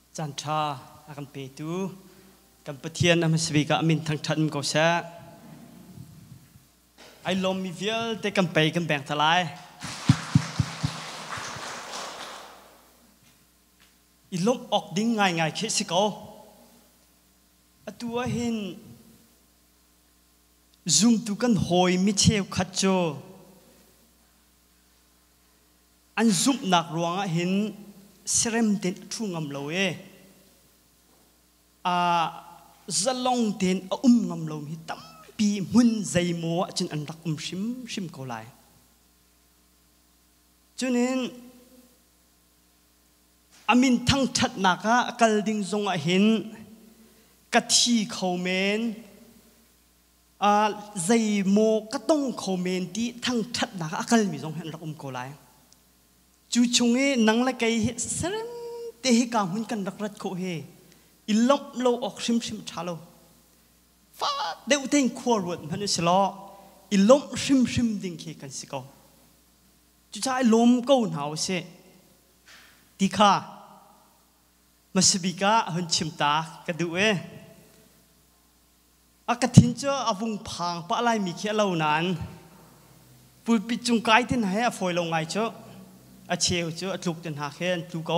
จันทราอากันเปตูกันปะเทียนอเมสวิกามินทั้งทันก็เสะไอลมมีเวียลแต่กันไปกันแบ่งทลายอีลมออกดิ้งง่ายๆคิดสิเขาตัวเห็นซุ่มตุกันหอยมิเชลขัดโจอันซุ่มหนักรวงเห็นเสร็มเด่นทุ่งงำเลวจะลงเด่นงำเลวฮิตั้มปีมุนใจมัวจนอันรักชิมเขาไล่จนเห็นอามินทั้งทัดนักกัลดิงทรงเห็นกัที่เขาเมนใจมัวก็ต้องเขาเมนที่ทั้งทัดนักกัลมีทรงเห็นรักเขาไล่จู่ชงนังละไกเสร็มเตะกาหุ่นกันรักรัดโคเฮอิลบโลออกชิมชาโลฟ้าเดี๋ยวเต็งขวดมันนี่สิล้ออิลบชิมดิ่งเคกันสิกอจู่ใจลมก็หนาวเสียดีค่ะมาสบิกาหุ่นชิมตากระดูอากาศทิ้งเจ้าอวุงพังปะอะไรมีเขียเหล่านั้นปุยปิจุงไกที่ไหนอะฝอยลงไงเจ้าอาเชียวเจ้าจุกจนหาเขียนจุกเอา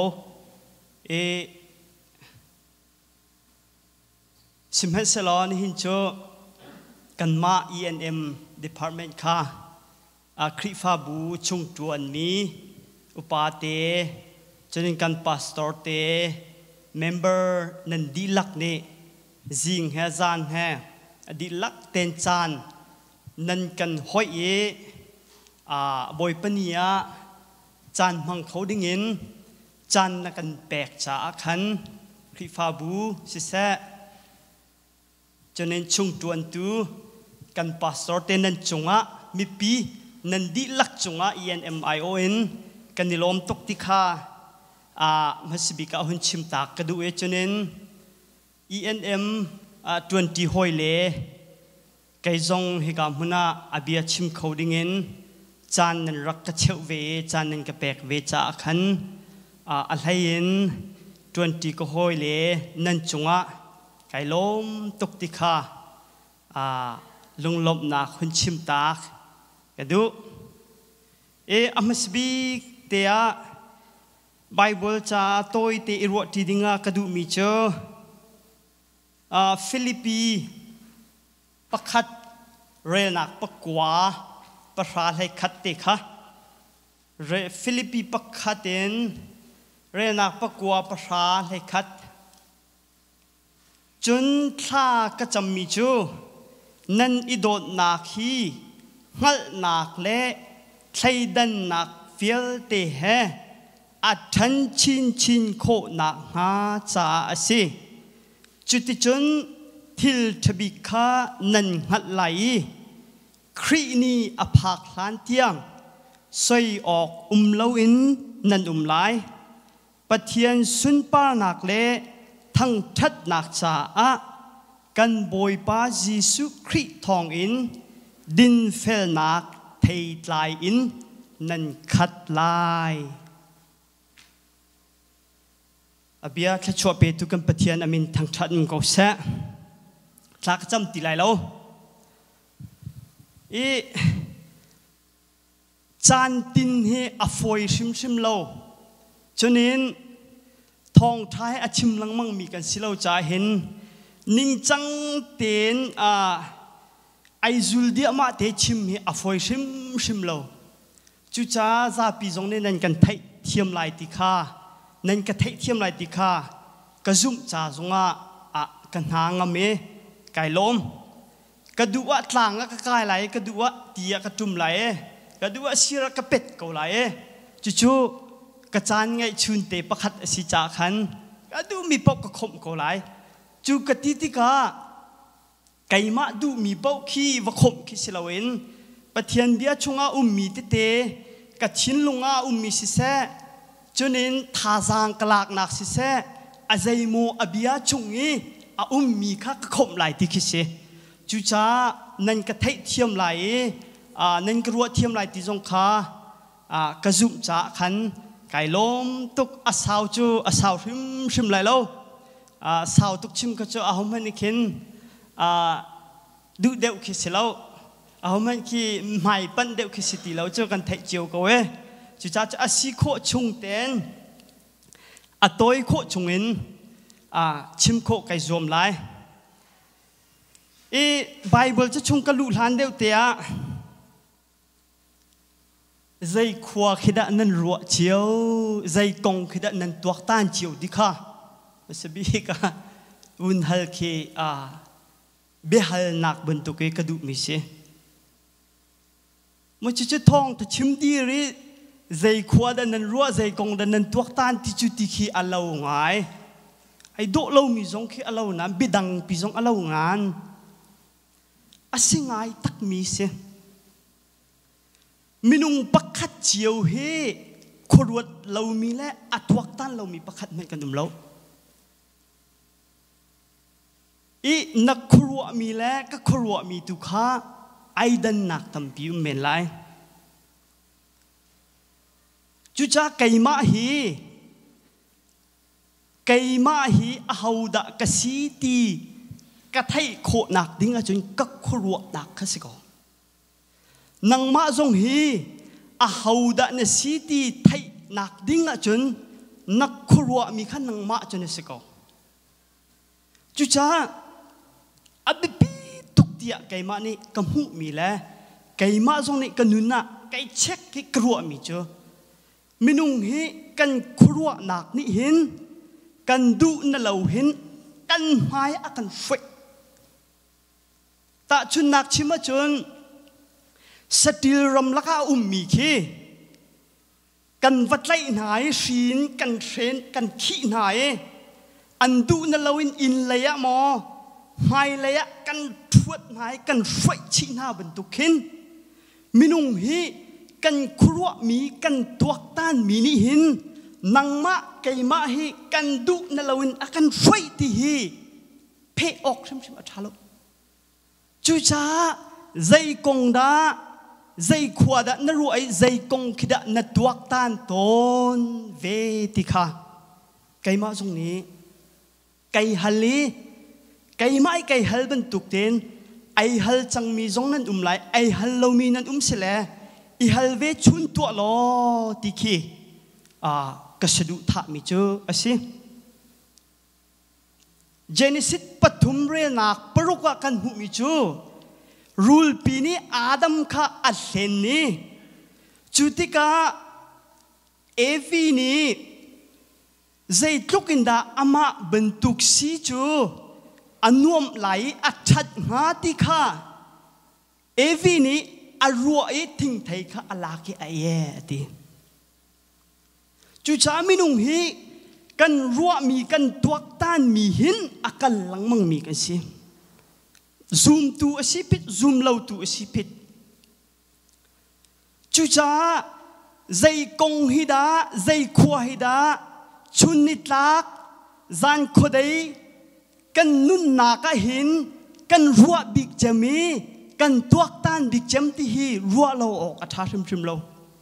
สิมเหสลอนหินเจ้ากันมา E&M Department ค่ะคริฟาบูชุงจวนมีอุปาเตจนกัน Pastor เต Member นันดีลักเนจิงเฮจานเฮดีลักเตนจานนันกันห้อยบอยปนียจานมังเขาดิ้งเงินจานนักกันแปกจากขันคริฟาบูสิเสจนเน้นชุงจวนตูกันพาสตอร์เตนันจงะมีปีนันดีลักจงะ ENMION กันนิลมตกติคามัสบิกาหุ่นชิมตากกระดูจนเน้น ENM 20หอยเล่ไกจงเฮกามุนาอาเบียชิมเขาดิ้งเงินจานนั้นรักกระเชวเวจานนั้นกระแปกเวจาขันอะไรยิน20ก็หอยเล่นันจงะไก่ล้มตกติคาลงลบนักหุ่นชิมตากกระดูอามัสบิกเตียไบเบิลจ้าโตยเตอิรวดที่ดิ่งกระดูมีเจอฟิลิปปีปักขัดเรนักปักกวาประชาให้ขัดเตะค่ะฟิลิปปีปักขัดเองเรนักปักกวาประชาให้ขัดจนท่าก็จำมีจูนั่นอิโดดนักฮีงัลนักเล่ใช้ดันนักฟิลเตะเฮอัดทันชินโคนักหาจ่าสิจุดจนทิลทบิกานันหัดไหลครีนีอภาคลานเตียงใส่ออกเลวินนันไหลปะเทียนสุนปานักเล่ทั้งทัดนักจ่ากันบอยปาเยซูคริสต์ทองอินดินเฟลนักเทลายอินนันขัดลายอาเบียแค่ชัวเปตุกันปะเทียนอามินทั้งทัดมันก็เสะจากจำตีไรแล้วจานตินเฮอฟอยชิมเราจนเห็นทองท้ายอาชิมลังมั่งมีกันสิเราจะเห็นนิ่งจังเต็นไอจุลเดียมาเตชิมเฮอฟอยชิมเราจุจ้าซาปีจงเนนันกันไทยเทียมลายติคานั่นก็เทียมไรติค่ะก็ซุ่มจ่าจงกันหางเมไก่ล้มก็ดูว่าทางก็กายไหลก็ดูว่าเตียก็จุ่มไหลก็ดูว่าชีรก็เป็ดก็ไหลจู่ๆกระจานไงชุนเตปะขัดสิจ่าขันก็ดูมีปกก็คมก็ไหลจู่กติติกาไก่มาดูมีปกขี้ว่าคมขี้สิลาเวนปะเทียนเบียชงมีเตกระชินลงมีสิเสจนเห็นท่าจางกลากนักสิเสอาใจโมอเบียชงงี้มีข้าคมไหลที่คิดเสจู่จ้านั่นก็เทียมไหลนั่นก็รัวเทียมไหลที่จงคากระซุ่มจ่าขันไก่ล้มตุกอาสาวจูอาสาวชิมไหลแล้วสาวตุกชิมก็จะเอามันนี่เข็นดูเดวคิดเสร็จแล้วเอามันคีไม่ปั้นเดวคิดสิตีแล้วเจอกันไทยเจียวก็เว้จุจ้าจะอาศิโคชงเต็นตัวโคชงอินชิมโคไก่รวมไล่ไบเบิลจะชงกระลุหลานเดียวเตียใจขวาคิดนั้นรัวเจียวใจกงคิดนั้นตัวต้านเจียวดิค่ะสบีกะวุนฮัลคีเบฮัลนักบรรทุกกระดูกมิเชมันจะท้องถ้าชิมดีรีใจขวาดันนั้นรัวใจกงดันนั้นตัวต้านที่จุดที่ขี้อัลลาวง่ายไอ้โดเรามีจงขี้อัลลาวนั้นบิดังปีจงอัลลาวงานอาศัยง่ายตักมีเสมินุงปักขัดเจียวเฮขรวดเรามีและอัตวักตันเรามีปักขัดไม่กันดุมเรานักขรวดมีและก็ขรวดมีตุขาไอดันนักทำพิวเมนไลจุจ้าไก่มาฮีเอาดะกสีตีกระไทยโคหนักดิ้งจนกักขรวดหนักข้าศึกนังมาจงฮีเอาดะเนสีตีไทยหนักดิ้งจนนักขรวดมีขันนังมาจนศึกจุจ้าอับปีตุกเตียไก่มานี่กำหูมีแล้วไก่มาจงนี่กันนุนนะไก่เช็คที่ขรวดมีจ้ะมินุงฮีกันขรวดหนักนี่เห็นกันดูนั่นเราเห็นกันหมายอากันเฟกแต่ชุนนักชิมจนสติลรำลักอามีขี้กันวัดไล่หายศีลกันเทรนกันขี้หายอันดูนั่นเราอินเลยอะมอไม่เลยอะกันทวดหายกันเฟกชีหน้าบรรทุกเห็นมินุงฮีกันครัวมีกันตัวต้านมีนี่หินนังมะไก่มาฮีกันดุนลาวินอากันไฟตีฮีเพออกชิมอัชาลจูจ้าใจกงดาใจขวดนรู้ไอใจกงคิดนตัวต้านตนเวติค่ะไก่มาตรงนี้ไก่ฮัลลีไก่มาไก่ฮัลบรรทุกเต็นไอฮัลจังมีจงนั้นไหลไอฮัลเรามีนั้นเสลอีฮัลเวชุนตัวล้อติคีกษัตริย์ท่ามิจูอาศัยเจเนซิสปฐุมเรนักปรุกว่ากันหูมิจูรูลปีนี้อาดัมข้าอัลเลนนี่จุดที่ก้าเอวีนี่ใจทุกินดาอามาบรรทุกซีจูอันนุ่มไหลอัดชัดหาที่ข้าเอวีนี่อรัวไอทิ้งไทยข้าอลากิไอเย่ดีจุจ้ามินุงฮีกันรัวมีกันตัวต้านมีหินอากันหลังมังมีกันสิซูมตัวสิพิษซูมเล่าตัวสิพิษจุจ้าใจกงฮิดาใจขวาฮิดาชุนนิตลักจานขดายกันนุนนักหินกันรัวบิกจามีกันตัวต้านบิกจำที่ฮีรัวเราออกอัฐาชิมเรา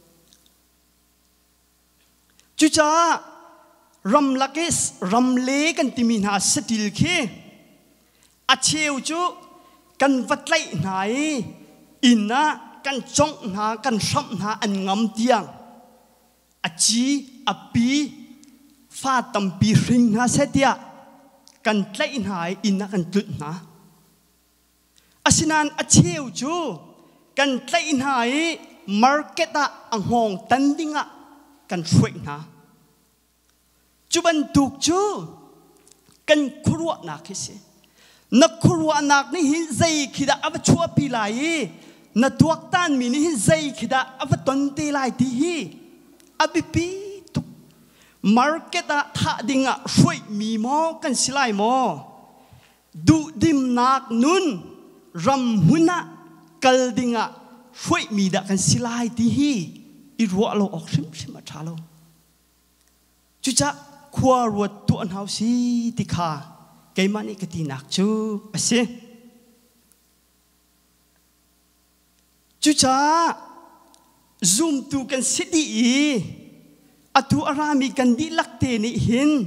จุจ้ารำลักสรำเล่กันที่มีนาสติลคีอาเชียวจูกันวัดไล่ไหนอินนะกันจ้องหากันซ้ำหาอันงำเตียงอาจีอาปีฟาตัมปีริงหาเสียกันไล่ไหนอินนะกันตุดนะอาศินันอาเชียวจูกันไล่ไหนมาร์เก็ตอะอังหงตันดิงอะกันช่วยนะจุบันถูกจูกันครัวนักสินักครัวนักนี่หินใจคิดอับชัวปีไลนักตัวต้านมีนี่หินใจคิดอับตันตีไลที่อับปีตุกมาร์เก็ตท่าดิ่งอะช่วยมีหม้อกันสิไลหม้อดูดิมนักนุนรำหุนะกัลดิ่งอะช่วยมีดกันสิไลที่อีรัวเราออกชิมอัชาเราจุจ้าขวารวดตัวอันเฮาสีติขาไก่มันอีกตีนักจูอาศัยจุจ้าซูมตัวกันสิดีอตุอารามีกันดิลักเตนิหิน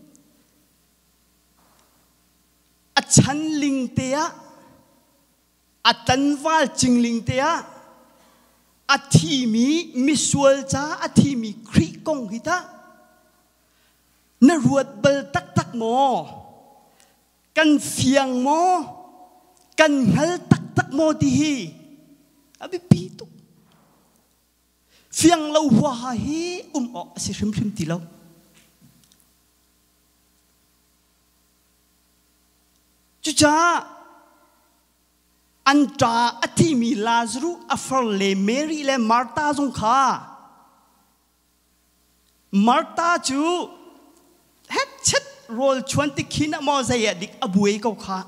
อัชันลิงเตียอัตันวาลจิงลิงเตียอัทีมีมิสวลจ้าอัทีมีคริกงหิตานรวดเบลตักตักโมกันเฟียงโมกันฮัลตักตักโมดีฮีอบิปีตุเฟียงเราว่าฮีออกสิริมริมตีเราจุจ้าอันตราอธิมีลาซารุอัฟเลเมรีและมาร์ตาจงข้ามาร์ตาจูเฮ็ดชัดโรลชวนติขินมอใจดิกอบุยเขาข้า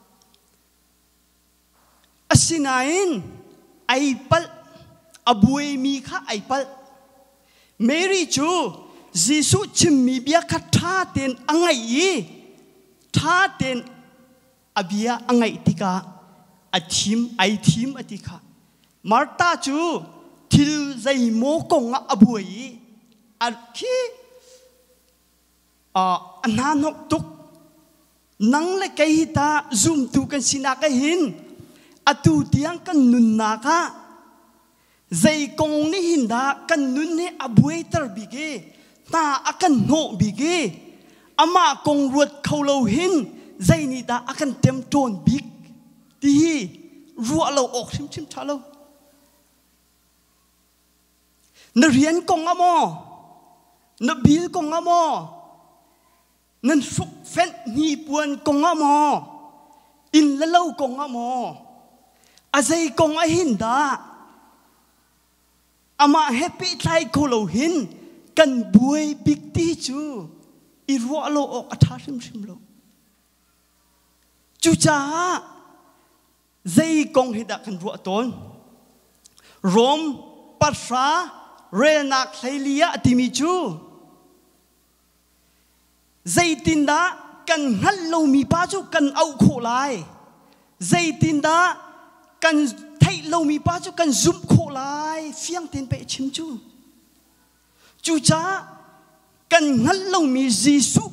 อสินัยน์ไอปัลอบุยมีข้าไอปัลเมรีจูยิสุชิมมีเบียขัดท่าเต็นอังไงท่าเต็นอเบียอังไงติกาอทีมไอทีมอติกามาร์ตาจูทิลใจโมกงอบุยอันคีอันนั้นนกตุกนังเล็กฮิตาซุ่มตุกันสินักหินอตุเตียงกันนุนนักะใจกงนี่หินดากันนุนเนี่ยอบุยตร์บิเกตาอากันโนบิเกอามากงรวดเขาเราหินใจนี่ดาอากันเต็มโจนบิกที่รัวเราออกชิมชาเรานเรียนกงอโมนบิลกงอโมนั่นสุกเฟ้นนีปวนกงอโมอินละเล่ากงอโมอาใจกงอหินดาอามาแฮปปี้ไทยเขาเราหินกันบวยบิกตีจูอีรัวเราออกอัฐาชิมเราจูจ้าใจกงฮิดากันรัวตนโรมปัสราเรนักไซเลียติมิจูใจตินดากันฮัลโลมีป้าจูกันเอาโคไลใจตินดากันไทยเรามีป้าจูกันซุมโคไลเฟียงเต็นไปชิมจูจูจ้ากันฮัลโลมีจีสุ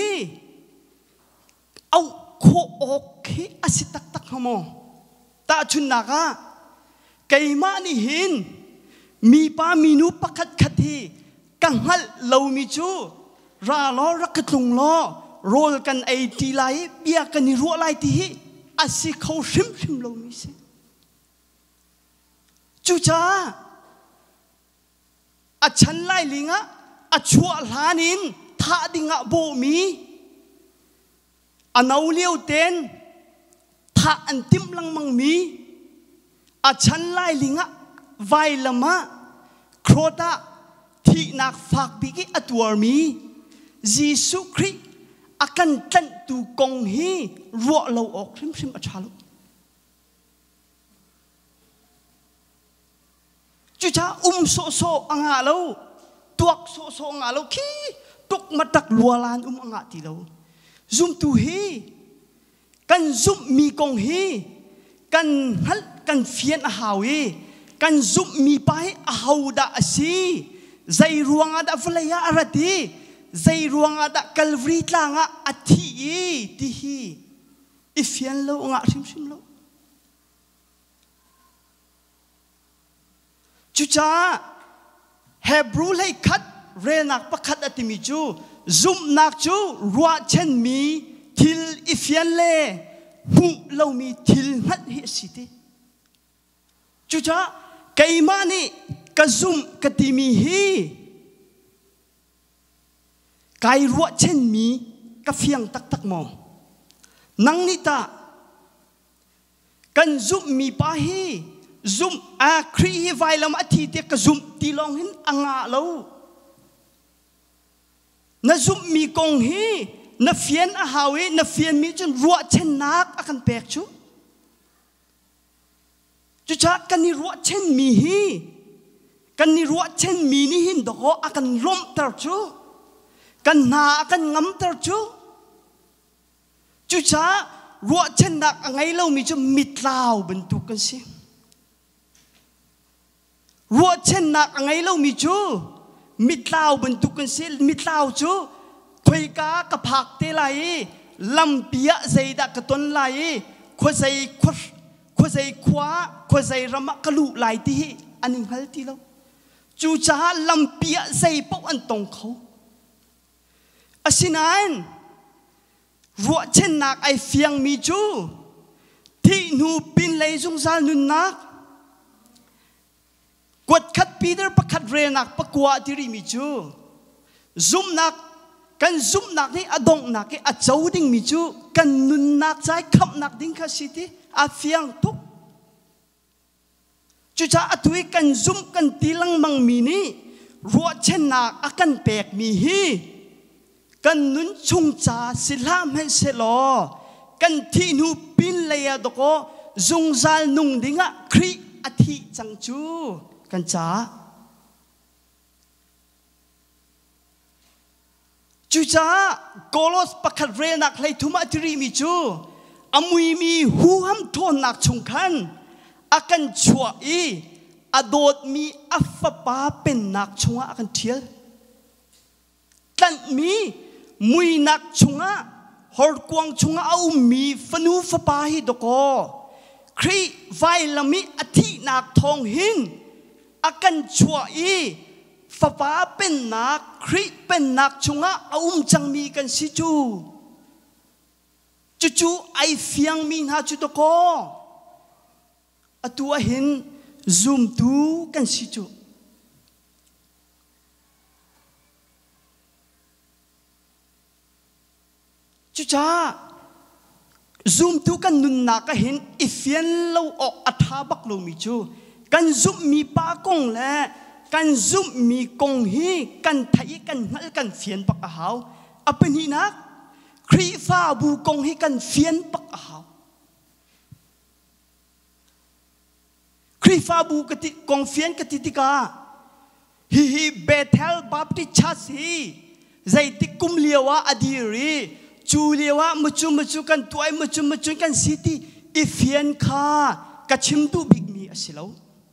เอาโคออกให้อสิตักตักฮโมตาชุนนักะไก่มานี่หินมีป้ามีนูปักขัดขัดทีกังฮัลเรามีจูราล้อรักตุงล้อโรลกันไอทีไลเบียกันนิรัวไลทีอาศิเขาชิมเรามีสิจูจ้าอาฉันไลลิงะอาชัวลานินท่าดิงะโบมีอนาวเลี้ยวเต้นท่าอันติมลังมังมีอาฉันไลลิงะไวลมะโครตาที่นักฝากบิกิอตัวมียิสุคริอากันตันตูกงฮีรัวเราออกริมอัชาลุจุจ้าโซอ่างาเราตัวโซอ่างาเราขี้ตุกมาตักลัวลานอ่างาตีเราซุ่มตูฮีกันซุ่มมีกงฮีกันฮัลกันเฟียนอาหาวีกันซุ่มมีไปอาหาวดาสีใจรวงอาดาฟลายาอาราตีใจรวงอาดาคัลวรีตลางอาทีที่ฮีอิฟยันเราอ่างชิมเราจุจ้าเฮบรูเลยคัดเรนักประคัดอติมิจูซุ่มนักจูรัวเช่นมีทิลอิฟยันเล่หูเรามีทิลหัดเฮสิเตจุจ้าไก่มานี่กะซุ่มกะติมีฮีไก่รัวเช่นมีกะเฟียงตักมองนังนิตากันซุ่มมีปาฮีซุ่มครีฮิไวลมาทีเตียกซุ่มตีลองหินอ่างาเราน่าซุ่มมีกงฮีน่าเฟียนอาหาวีน่าเฟียนมีจนรัวเช่นนักอากันแปลกชูจุจ้ากันนี่รัวเช่นมีฮีกันนี่รัวเช่นมีนี่หินดอกอากันล้มตรชูกันนาอากันงำตรชูจุจ้ารัวเช่นนักไงเรามีจะมิดลาวบรรทุกกันสิรัวเช่นนักไงเรามีจูมิตรลาวบรรทุกกันสิมิตรลาวจูถอยกากระผักเตไหลลำเปียใจดักกระต้นไหลขวใจขวใจขวาขวใจระมะกะลุไหลที่อันนี้ฮัลที่เราจูจ้าลำเปียใจปกอันตรงเขาอาศินันรัวเช่นนักไอเฟียงมีจูที่นูปินเลยจงซาลนุนนักกดขัดปีเดอร์ประคัดเรนักประกวดที่ริมิจูซุ่มนักกันซุ่มนักนี่อดงนักอเจ้าดิ่งมิจูกันนุนนักใจขับนักดิ่งข้าสิทธิอาเฟียงทุกจุจ้าอตุยกันซุ่มกันตีลังมังมีนี่รัวเช่นนักอากันแปกมีฮีกันนุนชุงจ่าสิลามให้เสลอกันที่นูปินเลยดก็จงซาลนุงดิ่งะครีอธิจังจูกันจ้าจูจ้าโกลสปักขัดเรนักเลยทุมาตรีมิจูอามุยมีหูห้ำทนนักชงคันอากันชัวอีอโดดมีอัฟปาเป็นนักชงอากันเทียลกันมีมุยนักชงอาฮอร์กวงชงอาอุมีฟนูฟปาฮิดโกครีไวลามิอธินักทองหินอากันชัวอีฟปาเป็นนักครีเป็นนักชงอาจังมีกันสิจูจู่ไอเฟียงมีนาจุดโกอตัวเห็นซูมดูกันสิจูจู่จ้าซูมดูกันนุนนักเห็นอีเฟียนเราออกอัฐาบักโลมิจูกันซูมมีปากงและกันซูมมีกงฮีกันไทยกันนัลกันเฟียนปักอาหาวอเป็นหินักครีฟ้าบูกงฮีกันเฟียนปักอาหาวครีฟ้าบูกติกงเฟียนกติติกาฮีเบเทลบัพติชัสฮีใจติกุมเลียวะอดีรีจูเลียวะมุจูกันตัวไอมุจูกันสิติอีเฟียนคากระชิมตูบิกมีอสิลาว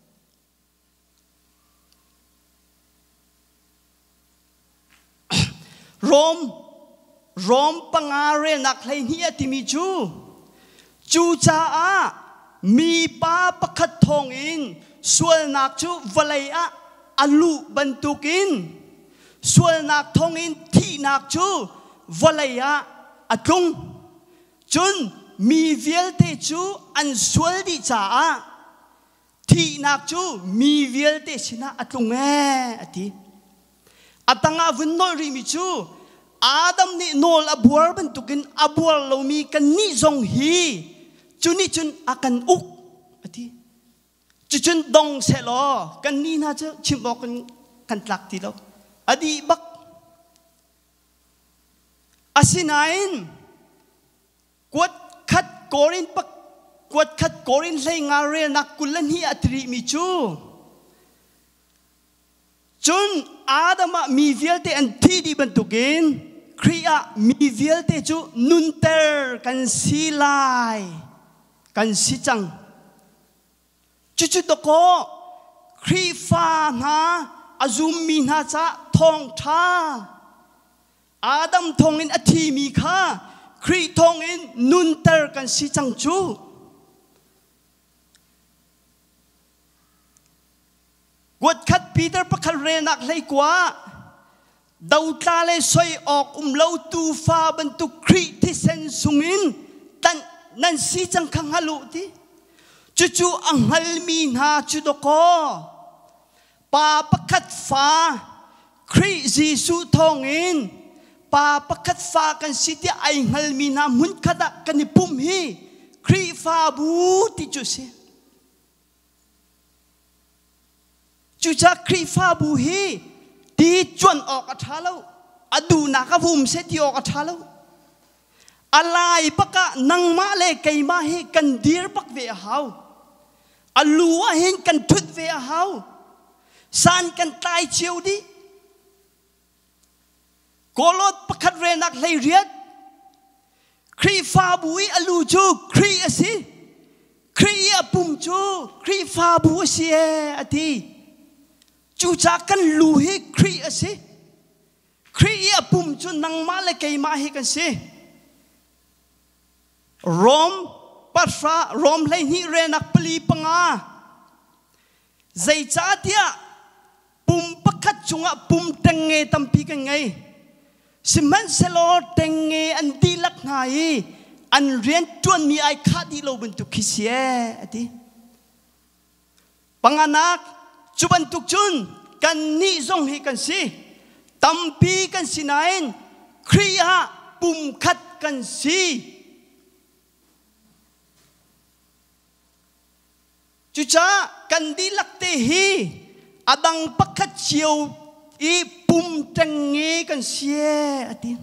โรมปังอาเรนักเลยเฮียติมิจูจ้ามีป้าประคัดทองอินส่วนนักจูวลัยอลูบรรทุกินส่วนนักทองอินที่นักจูวลัยอตุงจนมีเวลเตจูอันสวลดิจ้าที่นักจูมีเวลเตชนะอตุงอติอัตงาวินโนริมิจูอาดัมนี่โนลอบัวบรรทุกินอบัวเรามีกันนิจงฮีจุนนี่จุนอากันอุกอติจุนดงเสลอกันนี่น่าจะชิมบอกกันหลักทีแล้วอดีบักอาศินัยกวดขัดโกรินปักกวดขัดโกรินเลยงาเรนักกุลนี่อัตริมิจูจนอาดัมมีเวลเตอันที่ดีบรรทุกินครีอามีเวลเตจูนุนเตอร์กันสีลายกันสิจังจุดตะโกครีฟ้านาอาซุมมีนาจะทองท่าอาดัมทองอินอธิมีค่าครีทองอินนุนเตอร์กันสิจังจูกดขัดปีเตอร์ประคัดเรนักเลยกว่าดาวตาเลยสวยออกเล่าตูฟ้าบรรทุกครีที่เซนสุงินแต่นั่นสิจังขังฮัลโหลที่จู่อังฮัลมีนาจุดโกป่าประคัดฟ้าครีจีสุทองอินป่าประคัดฟ้ากันสิที่ไอฮัลมีนามุนขดกันนิปุ่มฮีครีฟ้าบูติจุเสจูจ้าครีฟ้าบูฮีตีจวนออกอัฐาแล้วอดูนักภูมิเสตีออกอัฐาแล้วอะไรปะกะนังมาเลไกมาให้กันดีร์ปักเวหาวอลัวเห็นกันทุดเวหาวสานกันตายเชียวดิโกลดประคัดเรนักเลยเรียดครีฟ้าบุยอลูจูครีอสิครีอปุ่มจูครีฟ้าบุเสียอทีจูจากกันลูเฮครีสิครีปุ่มจุนนังมาเลกยมาเฮกันสิรอมปัสรารอมเลยนิเรนักปลีปังอาใจจ้าเดียปุ่มปักขัดจุงปุ่มเตงเงตัมปีกันไงสิมันเซโลเตงเงอันดีลักไงอันเรียนจวนมีไอคาดีโลบันตุคิเสียดิปังอานักจุบันตุกจุนกันนิจงเฮกันสิตัมปีกันสินายครียาปุ่มขัดกันสิจุจ้ากันดีลักเตฮีอดังปักขัดเชียวอีปุ่มจังเงกันเสียอดี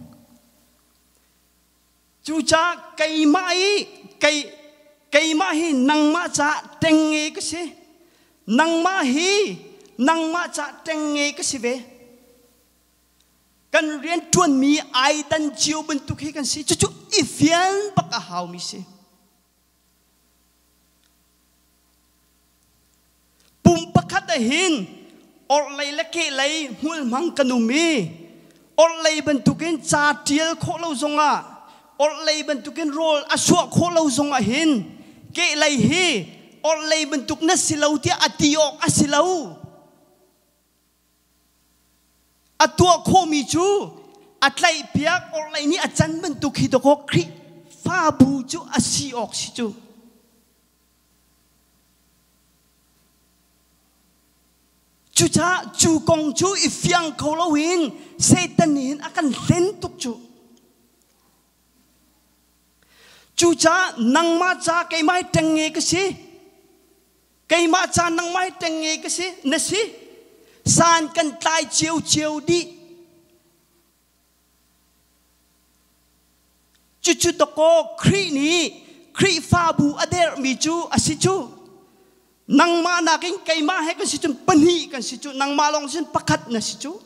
จูจ้าไก่มาอีไก่มาฮีนังมาจ้าจังเงกันเสียนังมาฮีนังมาจ้าจังเงกันเสียเวกันเรียนจวนมีไอดันเชียวบรรทุกให้กันเสียจู่ๆอีเฟียนปักอาหาวมีเสียปุ่มปักขัดหินอดเลยละเกเลยหุ่นมังกันุมีอดเลยบรรทุกินจ่าเทียลโคเลาซงอ่ะอดเลยบรรทุกินโรลอสวะโคเลาซงอ่ะหินเกเลยฮีอดเลยบรรทุกนัสสิลาวที่อติออกอสิลาวอตัวโคมีจูอัตไลเปียกอดเลยนี่อาจารย์บรรทุกฮิตโกคริฟ้าบูจูอสิออกสิจูจูจ้าจูกงจูอีฟยังเขาเล่าหินเซตันหินอาการเล่นตุกจูจ้านังมาจ้าไก่ไม้เต็งเงกสิไก่มาจ้านังไม้เต็งเงกสินสิสานกันตายเจียวดีจูตะโกครีนี้ครีฟาบูอเดร์มีจูอสิจูนังมานักินไก่มาให้กันสิจุนปนีกันสิจุนังมาลองสินปักขัดนะสิจุ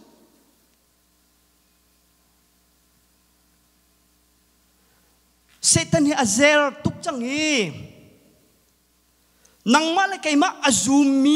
เซตันฮีอาเซลตุกจังฮีนังมาเลยไก่มาอาซูมี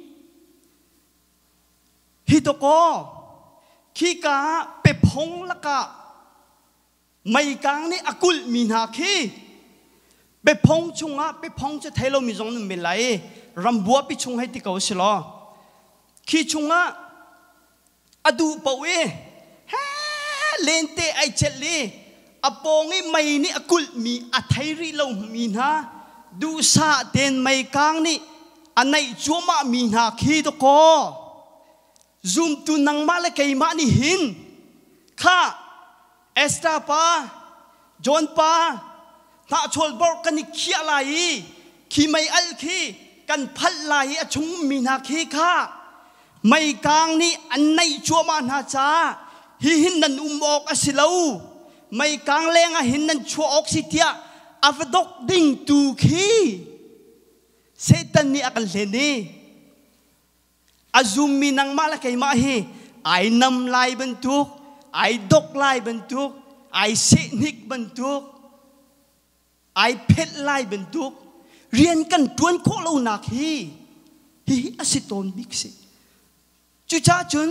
ฮิตโกขีกาเปพงละกะไม่กางนี่อากุลมีนาคีเปพงชุงะเปพงจะเทโลมีจงนึงเป็นไรรำบัวปิชงให้ติเกาสิลอขีชงะอดูปะเวเลนเตไอเจลีอปองไอไม่นี่อกุลมีอัทไทริโลมีนาดูซาเดนไม่กางนี่อันไหนจัวมามีนาขีตะโกซุมตุนังมาเลกไอมานี่หินข้าเอสตาปาจอนปาถ้าชลบอกกันนี่ขี้อะไรขี้ไม่อัลขี้กันพัดไหลชุงมีนาคีข้าไม่กางนี่อันในชัวมานาจาหินนันออกอสิลาวไม่กางแรงหินนันชัวออกสิเตียอฟดกดิ่งตูคีเซตันนี่อักเลนี่อาซุมมีนังมาละไกมาฮีไอ้นำลายบรรทุกไอ้ดกลายบรรทุกไอ้เสนิกบรรทุกไอ้เพชรลายบรรทุกเรียนกันตวนโคโลนักฮีอสิตอนบิ๊กสิจุจ้าจุน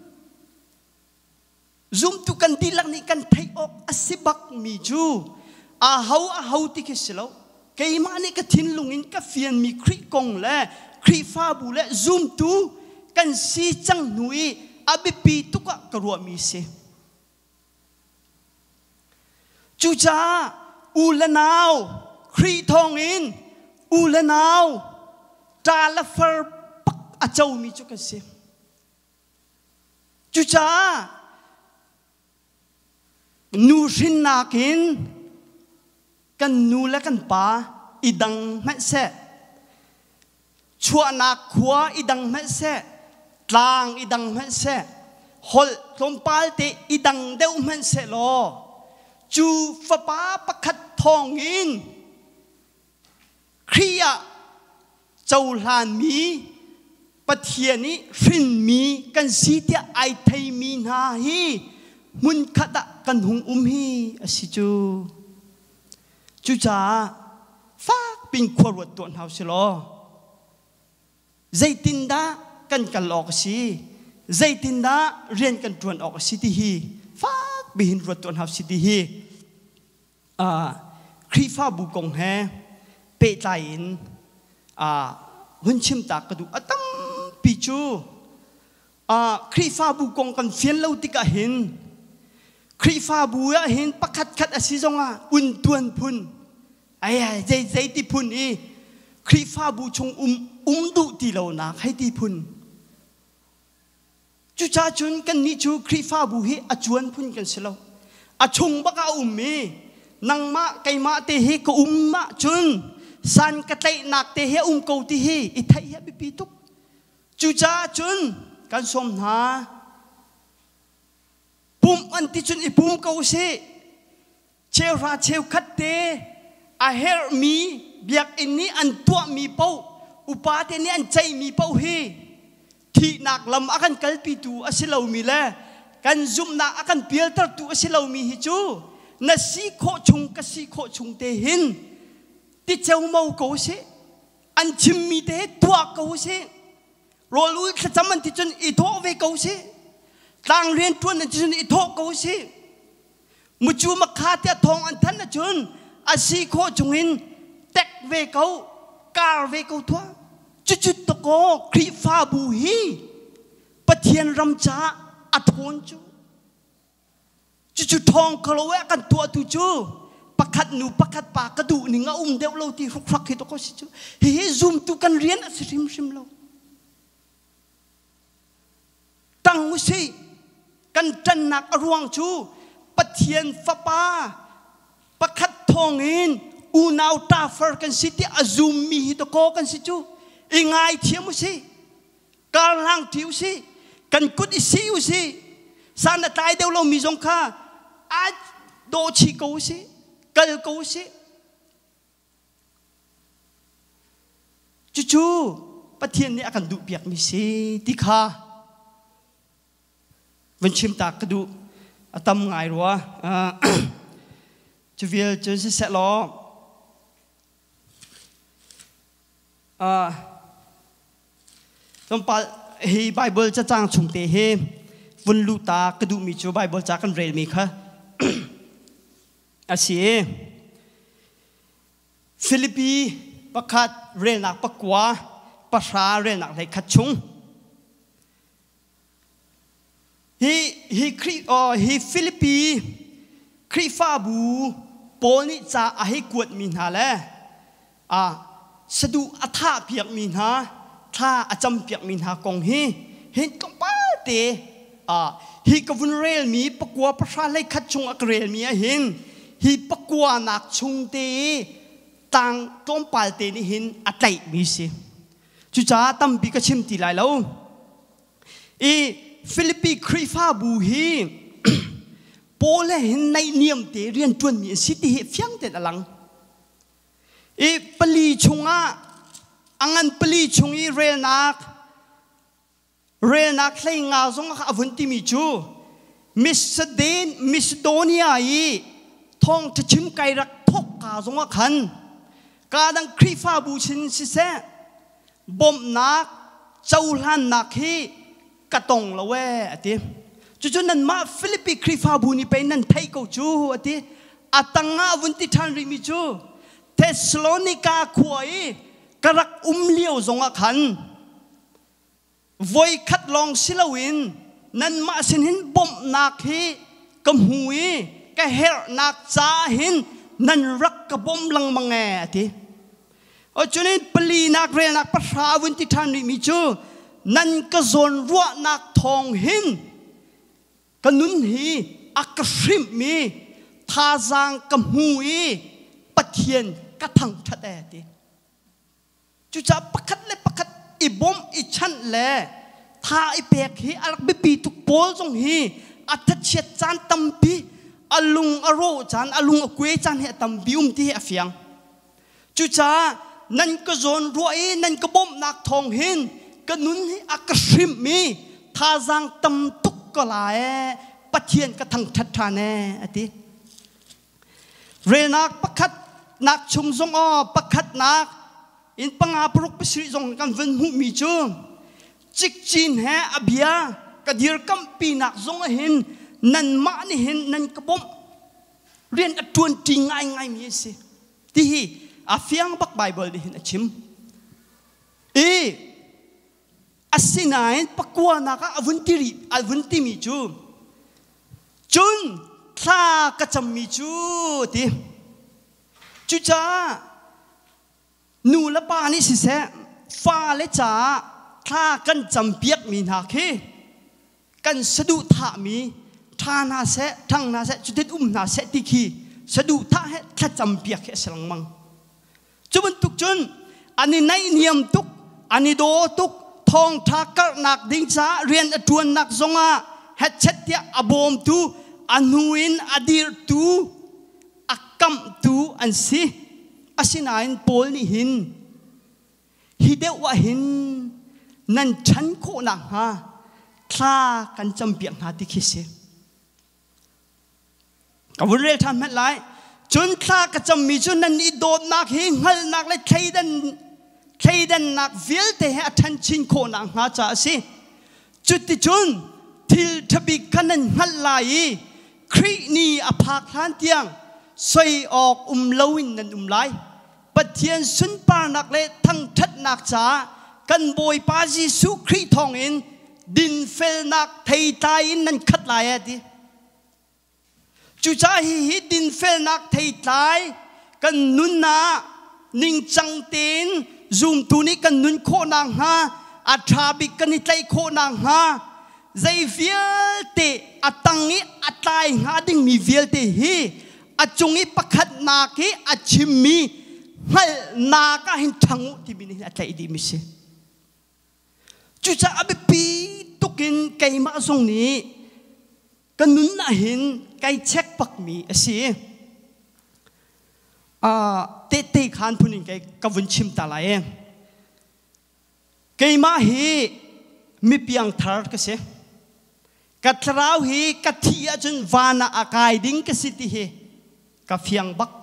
ซุมตุกันดีลักนี่กันไทยออกอสิบักมีจูอาเฮาติคิสเลาไกมานี่ก็ทิ้งลุงินก็เฟียนมีคริกงและคริฟาบูและซุมตุกันซีจังหนุยอาบิปีตุกะกรัวมีเสจูจ้าอูละนาวครีทองอินอูละนาวตาละฟร์ปักอาเจ้ามีจุกันเสียจุจ้านูชินนากินกันนูและกันป้าอีดังแม่เสชัวนักขัวอีดังแม่เสกลางอีดังแม่เสฮอลทมปาลเตอีดังเดวแม่เสโลจูฟป้าปักขัดทองอินครียเจ้าลานมีปะเทียนี้ฟินมีกันสีเตียไอไทยมีนาฮีมุนขัดกันหุงฮีอสิจูจ้าฟากปิงขวดตัวเฮาสิโลใจตินดากันออกสิใจตินนะเรียนกันตรวนออกสิที่ฮีฟ้าบิหินรวดตรวนหาสิที่ฮีครีฟ้าบุกงแฮเปะใจอินหุ่นชิมตากระดูตั้มปิจูครีฟ้าบุกงกันเฟียนเล่าติกะหินครีฟ้าบุยหินปักขัดอสิจงอุ่นตวนพุนไอ้ใจที่พุนอีครีฟ้าบุชงดุตีเรานักให้ที่พุนจุจ้าจุนกันนี่จูครีฟ้าบุเฮอจวนพุนกันเสลาชงบักมีนังมะไกมะเตเฮก็มะจุนสันกะเตนักเตเฮเกาตีเฮอิทัยเฮบิปิตุกจุจ้าจุนกันสมนาปุ่มอันที่จุนอีปุ่มเกาเสเชลราเชลคัดเตอาเฮร์มีเบียกอินนี้อันตัวมีเป้าอุปาเทนี้อันใจมีเป้าเฮที่นักลำอากันกัลปิตูอาศิลามีแลกันซุมนักอากันเปียลตรตูอาศิลามีฮิจูนัสซีโคชงกัสซีโคชงเตหินที่เจ้าเมาเกาเสอันชิมมีเตตัวเกาเสรอลุยขจำมันที่จนอิโตเวเกาเสต่างเรียนตัวนั้นที่จนอิโตเกาเสมุจูมาคาเตียทองอันทันนะจนอาศิโคชงหินเต็กเวเกาการเวเกาทัวจุดตะโกครีฟ้าบูฮีปะเทียนรำจ้าอัฐวนจูจุดทองคลเวกันตัวตุจูปักขัดหนูปักขัดปากกระดูนี่งาเดียวเราที่รุกรักเหตุก็สิจูเฮ้ซุ่มตุกันเรียนสิริมเราตั้งมุสีกันจันนักรวงจูปะเทียนฟ้าป้าปักขัดทองอินอูนาวตาฟร์กันสิที่อาซุมมีเหตุก็กันสิจูอีง่ายเทียมสิการล่างทิวสิกันกุดอิสิวสิสันตายเดียวเรามีสงค่าอาโดชิโกสิกัลโกสิจู่ๆปะเทียนนี้อาการดุเปียกมีสิติขาวันชิมตากระดูตั้มง่ายรัวจะเวียจะเสร็จแล้วต้องไปให้ไบเบิลจะจ้างชงเตะให้วันลูตากระดูมีจูไบเบิลจากกันเรียนมีค่ะอาเซียฟิลิปปีประคัดเรียนหนักประกว่าภาษาเรียนหนักในขัดชงฮิฟิลิปปีครีฟ้าบูโปนิจ่าให้กวดมีนาแล้วสะดุอัฐาเปียกมีนาถ้าอาจำเปียกมีนากงเห็นก็ป้าเตฮีกับวันเรลมีปะกัวประชาเลยคัดชงอักเรลมีเห็นฮีปะกัวนักชงเตต่างต้มปาลเตนี่เห็นอัตไลมีสิจุจ้าตั้มปีกชิมตีไหลแล้วฟิลิปปีครีฟ้าบูฮีโปเลเห็นในเนียมเตเรียนจวนมีสิทธิเฟียงเตอลังปลีชงอังันปลีชงเรนักเลยงาซงอวันติมิจูมิสโดเนียท่องจะชิมไก่รักทกกาซงขันกาดังครีฟ้าบูชินสิเซบ่มนักเจ้าล้านนักฮีกระตงละเวอติจู่ๆนั้นมาฟิลิปปีครีฟ้าบูนี่ไปนั่นไทยกูจูอติอัตังอาวันติทันริมิจูเทสโลนิกาขวายกรักเลี้ยวจงอาขันวยคัดลองศิลวินนั้นมาสินหินบ่มนักฮีกำหุยกะเฮรนักจ้าหินนั้นรักกะบ่มลังมังแงทีจุนี้ปลีนักเรียนนักภาษาวินติทันมีจูนั้นกะโซนรัวนักทองหินกะนุนฮีอักริมมีทาจางกำหุยปะเทียนกะทังทัดแอทีจุจ้าประคัดเลยประคัดอีบอมอีชันเลยท่าอีเปียกฮีอักบิปีตุกโพลจงฮีอัตเชียจานตัมปีอลุงอโรจานอลุงอกุยจานเฮตัมบิที่อฟียงจุจ้านั่นก็โซนรวยนั่นก็บอมนักทองหินก็นุนฮีอักริมมีท่าจางตัมตุกก็ลายปะเทียนกระทังทัดทานแน่อติเรนักประคัดนักชุมทรงประคัดนักอินปังอาปรุกปสิจงกันเวนหูมีจูจิกจีนแห่อเบียกระดิรกัมปีนักซงเห็นนันมานี่เห็นนันกระบมเรียนอัตวนจริงง่ายมีสิที่อาเฟียงบักไบเบิลดิเห็นชิมอาศินัยปักวานักอวุนติมีจูจุนท่ากระจำมีจูที่จูจ้านูละปานี่สิเสฟ้าและจ้าท่ากันจำเปียกมีนักกันสะดุท่ามีท่านาเสทั้งนาเสจุดเด็ดนาเสติคีสะดุท่าให้ท่าจำเปียกให้สลังมังจุบันตุกจุนอันนี้ในเนียมตุกอันนี้โดตุกทองทักกะนักดิ้งจ้าเรียนอดวนนักซงอาเฮ็ดเช็ดเดียอบอมตูอันหุอินอดีรตูอักกัมตูอันสิอาศินัยโพลนี่หินฮิเดวะหินนั่นฉันโคนักฮะท่ากันจำเปียกหาที่คิดเสียกับวันเรียนทำให้ไรจนท่าก็จำมีจนนั่นอีโดดนักหิงหัลนักเลยใครดันนักวิลเตะทันชินโคนักหาจ้าสิจุดที่จนทิลทบิกันนั้นหัลไหลครีนีอภาคทันเตียงใส่ออกลวินนั้นไหลปัจเจียนสุนปานักเลยทั้งทัดนักจ้ากันบอยปาจิสุครีทองอินดินเฟลนักไทยตายนั่นขัดลายดิจูจ้าฮิดินเฟลนักไทยตายกันนุนนานิ่งจังเต็นซูมตูนี้กันนุนโคนางฮาอัฐาบิกันนิไลโคนางฮาใจเวียลเตอัตังนี้อัตายหาดิ่งมีเวียลเตฮีอัจงนี้ประคัดนาคีอัจฉิมีให้นาก็เห็นทั้งที่มีนี่อัตายดีมิเสจูจ้าอเบปีตุกินไก่มาทรงนี้กันนุนน่ะเห็นไก่เช็คปักมีสิเตะขานพูนิงไก่กวนชิมตาลายไก่มาฮีมีเพียงทาร์กเสกัตราวฮีกัตที่จนวานาอากายดิ้งกสิติฮีกับเพียงบัก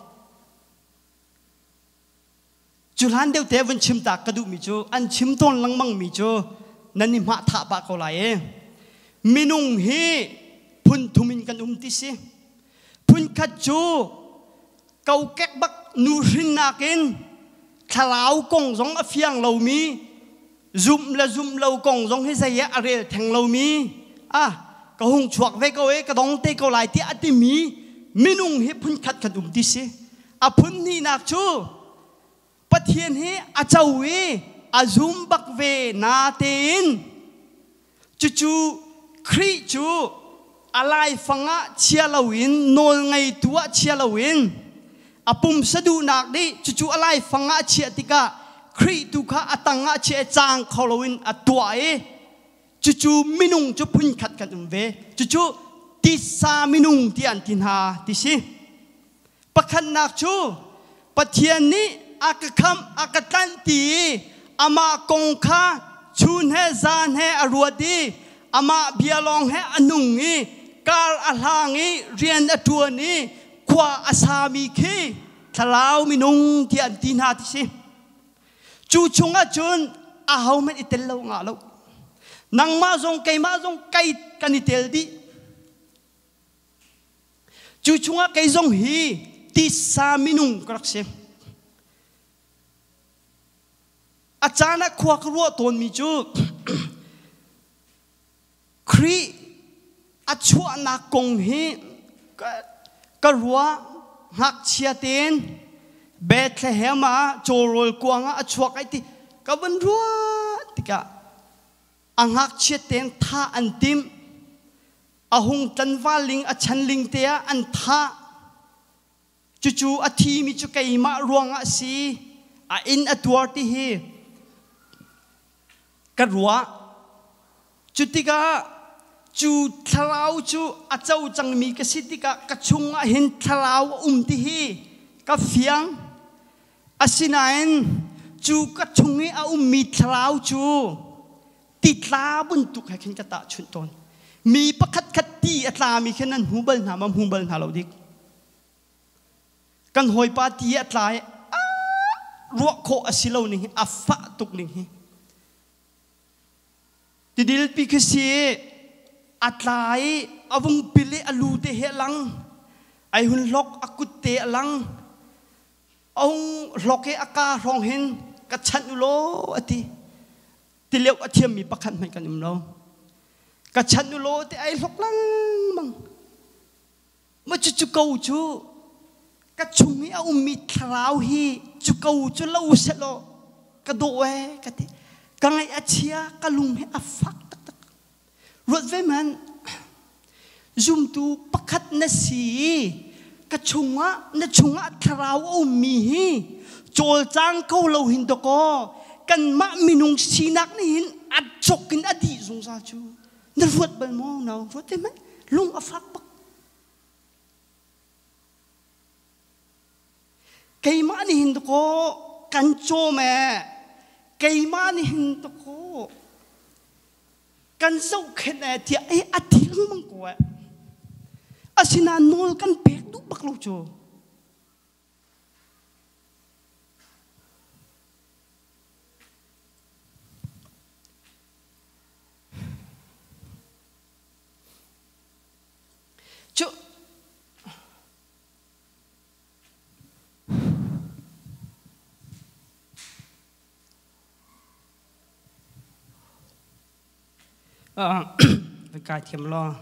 จุลันเดียวเทวันชิมตากระดูมิจูอันชิมต้นลังมังมิจูนั่นนี่มาถาบากเขาเลยมินุงฮีพุนทุมินกันติสิพุนขัดจูเกาแกกบักนูรินนากินขลาวกงสองอเฟียงเรามีซุ่มเรากงสองให้ใส่ยาอะไรแทงเรามีก็หงชวกไว้ก็กระดองเตะก็หลายที่อัติมีมินุงฮีพุนขัดติสิพุนนี่นักจูปะเทียนฮีอาเจ้าเวอาซุมบักเวนาเตนจูครีจูอะไรฟังเชียลวินโนลไงตัวเชียลวินปุ่มสะดุนักดิจู่อะไรฟังเชียติกาครีตุกะตังเชียจางเขาลวินตัวจู่มินุงจะพุ่งขัดกันเวจู่ติสามินุงที่อันตินหาติสิปะคันนักจู่ปะเทียนนี้อากคำอากตันตีอามากงคาชุนเฮซานเฮอรวดีอามาเบียลองเฮอนุงงี้การอาลางี้เรียนตัวนี้กว่าอาสามีคีทลาวมินุงที่อันตินหาติสิจูชงอาจุนอาเฮามันอิเตลลงอาลนังมาจงไก่กันอิเตลดีจูชงอาไก่จงฮีติสามินุงกรักเซอาจารย์ขวากรัวตนมีจูครีอาชัวนักกงฮีก็รัวหักเชียเตนเบธเลเฮมาโจโรลกวางอาชัวไอติก็บันรัวติกะอังหักเชียเตนท่าอันติมอาหงตันวาลิงอาชันลิงเตียอันท่าจู่อาทีมีจุกไอมารวงอาสีอินอตัวที่ฮีก็รัวจุติกาจูทลาวจูอาเจ้าจังมีกสิติกากระชุงเห็นทลาวที่ฮีกับเฟียงอาศินัยจูกระชุงให้มีทลาวจูติดลาบุญตุกให้ขึ้นกระตะชุนตนมีประคัดคัดตีอัตลามีแค่นั้นหูเบิลหามาหูเบิลหาเราดิกันหอยปาตีอัตลายรัวโคอสิโลนี่อัฟฟะตุกนี่ ti dil pi khasi atlai avung pile alu te helang ai hun lok akut te alang ông loke aka rong hin ka chan ulo ati tileu athiam mi pakhat mai kan imlo ka chan ulo te ai lok lang mang ma chu kau chu ka chungi a ummi thrau hi chu kau chu lo selo ka do we ka ti ka ngai achia ka lung he afak tak tak rot ve man zum tu pakhat na si ka chunga na chunga thrau ummi hi chol chang ko lo hin to ko kan ma minung sinak ni hin at chokin adi zung sa chu na rot ban mo now rot ve man lung afak pak cây má ni hin to ko kan cho me cây má ni hin to ko kan zau khet na ti ai ati lang mang ko asina nol kan pek du bak lo cho cho phải cài thiểm lo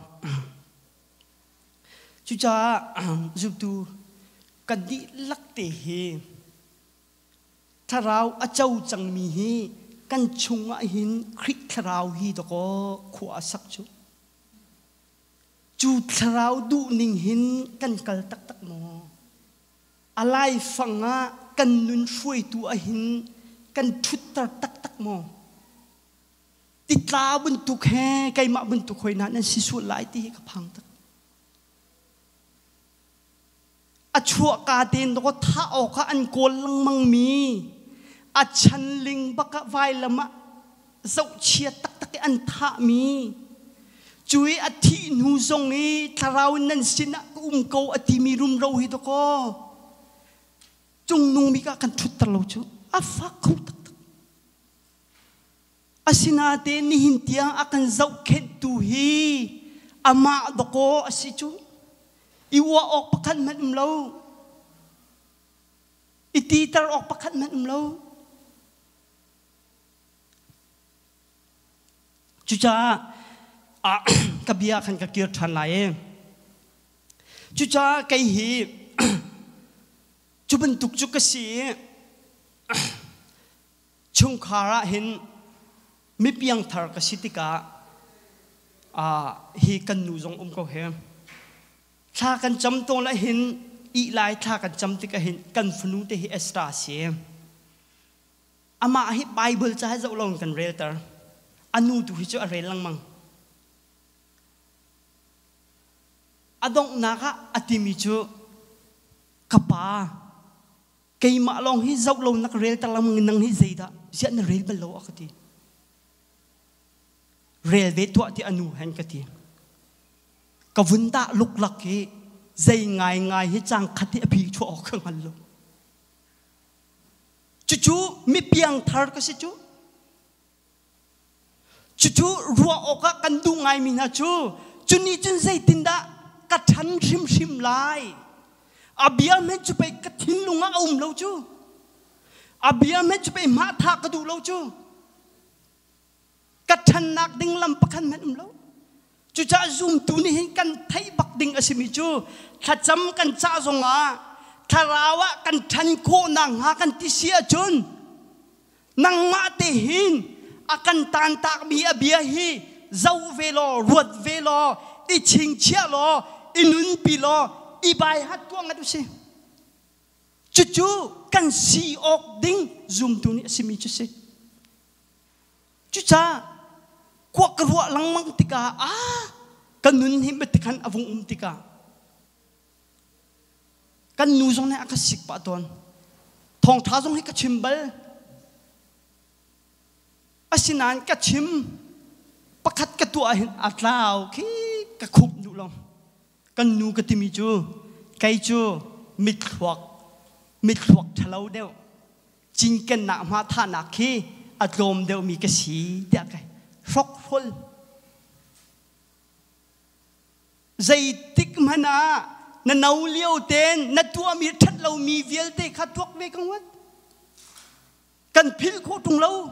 chú cha giúp tu cần đi lắc tề hi thà rau ở châu chẳng mi hi cần chung ai hin khít thà rau hi đó có khóa sắc chú thà rau du ninh hin cần cල් tắc tắc mò alai phăng á cần nun phui tu ai hin cần thut tar tắc tắc mò titla bun tuk he kai ma bun tuk khoi na nan sisu lai ti ka phang tak a chua ka tin do tha o ka an kol lang mang mi a chan ling baka vai lama zau chia tak tak an tha mi chui a thi nu zong ni tharau nan sina ko ati mi rum ro hi do ko chung nung mi ka kan thut tar lo chu a fa ko asinate ni hintiang akan zau khet tu hi ama doko asichu iwa ok pakhat man umlo ititar ok pakhat man umlo chucha kabia khan ka kir than lai chucha kai hi chuban tuk chu ka si chung khara hin mi piang thar ka sitika hi kan nu zong ko he tha kan cham to la hin i lai tha kan cham tika hin kan fnu te hi extra se ama hi bible cha zo long kan rel tar anu tu hi chu a rel lang mang adong naka atimi chu kapa kay ma long hi zo long nak rel tar lang nang hi zeida sia na rel ba lo akati railway tua ti anu hen kati ka vunda luk lak hi zai ngai hi chang khati aphi chu ok khang lo chu mi piang thar ka si chu ruwa oka kan du ngai mi na chu ni chun zai tinda ka than rim lai abia me chu pe ka thin lunga lo chu abia me chu pe ma tha ka du lo chu cắt chân nạc đinh làm bắc khăn mệt lâu, chú cha zoom tu ni hình căn thấy bắc đinh ở simi chú, thà chấm căn cha zong à, thà rawa căn chân khô nàng ha căn tisia chun, nàng mã te hin, akan tan tak bia hi, zau velo, ruột velo, đi chinh chia lo, inun pi lo, ibai hát tuang adu si, chú căn si ok đinh zoom tu ni simi chú si, chú cha kuak keruak lang mang tika kanun him betikan avung tika kan nu zong ne akasik pa ton thong tha zong hi ka chimbal asinan ka chim pakhat ka tu a hin atlaw ki ka khup nu long kan nu ka timi chu kai chu mit thuak thalo deu chin ken na ma tha na khi atlom deu mi ka si dia kai รกพลใจติกมันนั่นเอาเลี้ยวเต้นนั่นตัวมีทัดเรามีเวลเตะขัดทวกเวกังวัดกันพิลโคตรงเรา